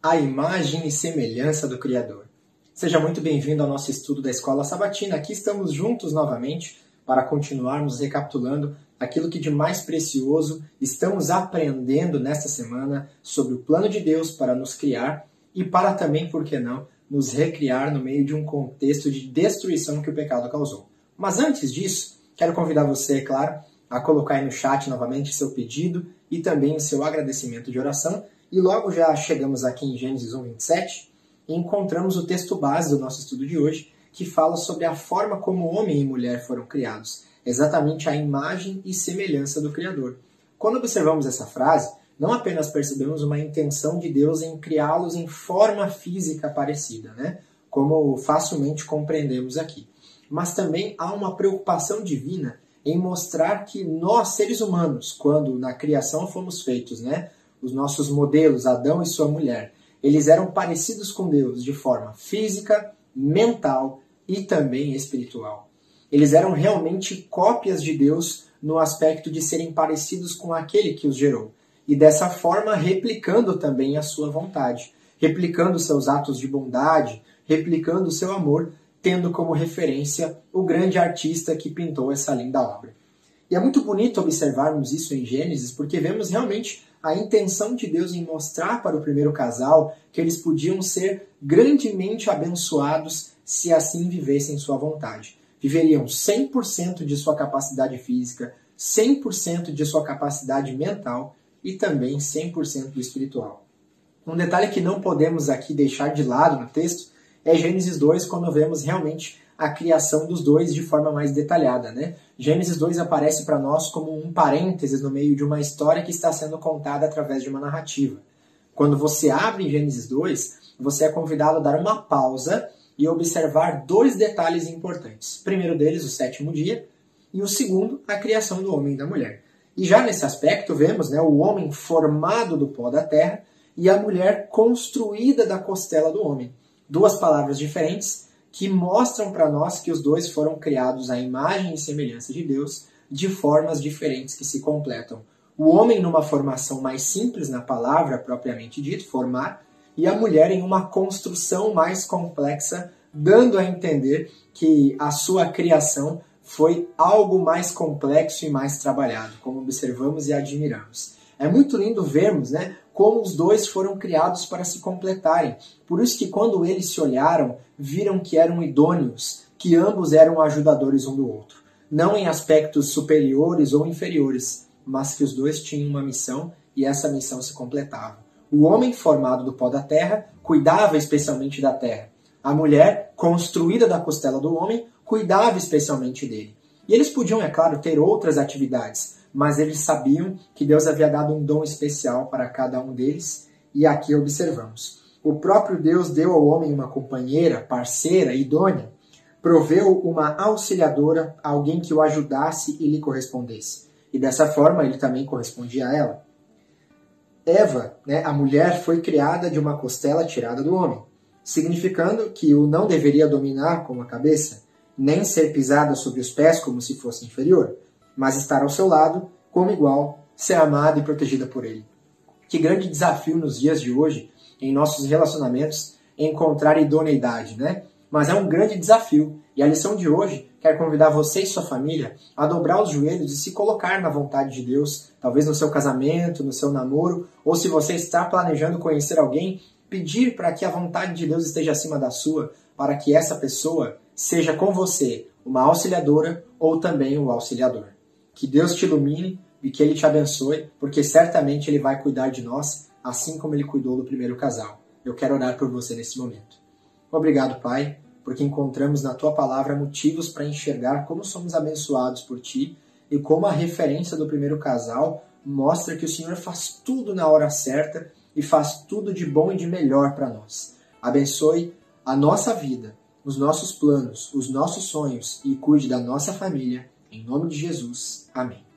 A imagem e semelhança do Criador. Seja muito bem-vindo ao nosso estudo da Escola Sabatina. Aqui estamos juntos novamente para continuarmos recapitulando aquilo que de mais precioso estamos aprendendo nesta semana sobre o plano de Deus para nos criar e para também, por que não, nos recriar no meio de um contexto de destruição que o pecado causou. Mas antes disso, quero convidar você, é claro, a colocar aí no chat novamente seu pedido e também o seu agradecimento de oração. E logo já chegamos aqui em Gênesis 1:27 e encontramos o texto base do nosso estudo de hoje, que fala sobre a forma como homem e mulher foram criados, exatamente a imagem e semelhança do Criador. Quando observamos essa frase, não apenas percebemos uma intenção de Deus em criá-los em forma física parecida, né? Como facilmente compreendemos aqui, mas também há uma preocupação divina em mostrar que nós, seres humanos, quando na criação fomos feitos, né? Os nossos modelos, Adão e sua mulher, eles eram parecidos com Deus de forma física, mental e também espiritual. Eles eram realmente cópias de Deus no aspecto de serem parecidos com aquele que os gerou. E dessa forma replicando também a sua vontade, replicando seus atos de bondade, replicando seu amor, tendo como referência o grande artista que pintou essa linda obra. E é muito bonito observarmos isso em Gênesis, porque vemos realmente a intenção de Deus em mostrar para o primeiro casal que eles podiam ser grandemente abençoados se assim vivessem sua vontade. Viveriam 100% de sua capacidade física, 100% de sua capacidade mental e também 100% do espiritual. Um detalhe que não podemos aqui deixar de lado no texto é Gênesis 2, quando vemos realmente a criação dos dois de forma mais detalhada, né? Gênesis 2 aparece para nós como um parênteses no meio de uma história que está sendo contada através de uma narrativa. Quando você abre Gênesis 2, você é convidado a dar uma pausa e observar dois detalhes importantes. O primeiro deles, o sétimo dia, e o segundo, a criação do homem e da mulher. E já nesse aspecto vemos, né, o homem formado do pó da terra e a mulher construída da costela do homem. Duas palavras diferentes que mostram para nós que os dois foram criados à imagem e semelhança de Deus de formas diferentes que se completam. O homem numa formação mais simples na palavra propriamente dito, formar, e a mulher em uma construção mais complexa, dando a entender que a sua criação foi algo mais complexo e mais trabalhado, como observamos e admiramos. É muito lindo vermos, né, como os dois foram criados para se completarem. Por isso que quando eles se olharam, viram que eram idôneos, que ambos eram ajudadores um do outro. Não em aspectos superiores ou inferiores, mas que os dois tinham uma missão e essa missão se completava. O homem, formado do pó da terra, cuidava especialmente da terra. A mulher, construída da costela do homem, cuidava especialmente dele. E eles podiam, é claro, ter outras atividades, mas eles sabiam que Deus havia dado um dom especial para cada um deles, e aqui observamos. O próprio Deus deu ao homem uma companheira, parceira, idônea, proveu uma auxiliadora, alguém que o ajudasse e lhe correspondesse. E dessa forma ele também correspondia a ela. Eva, né, a mulher, foi criada de uma costela tirada do homem, significando que o não deveria dominar como a cabeça, nem ser pisada sobre os pés como se fosse inferior, mas estar ao seu lado como igual, ser amada e protegida por ele. Que grande desafio nos dias de hoje, em nossos relacionamentos, encontrar idoneidade, né? Mas é um grande desafio. E a lição de hoje quer convidar você e sua família a dobrar os joelhos e se colocar na vontade de Deus, talvez no seu casamento, no seu namoro, ou se você está planejando conhecer alguém, pedir para que a vontade de Deus esteja acima da sua, para que essa pessoa seja com você uma auxiliadora ou também um auxiliador. Que Deus te ilumine e que Ele te abençoe, porque certamente Ele vai cuidar de nós, assim como Ele cuidou do primeiro casal. Eu quero orar por você nesse momento. Obrigado, Pai, porque encontramos na Tua Palavra motivos para enxergar como somos abençoados por Ti e como a referência do primeiro casal mostra que o Senhor faz tudo na hora certa e faz tudo de bom e de melhor para nós. Abençoe a nossa vida, os nossos planos, os nossos sonhos e cuide da nossa família. Em nome de Jesus. Amém.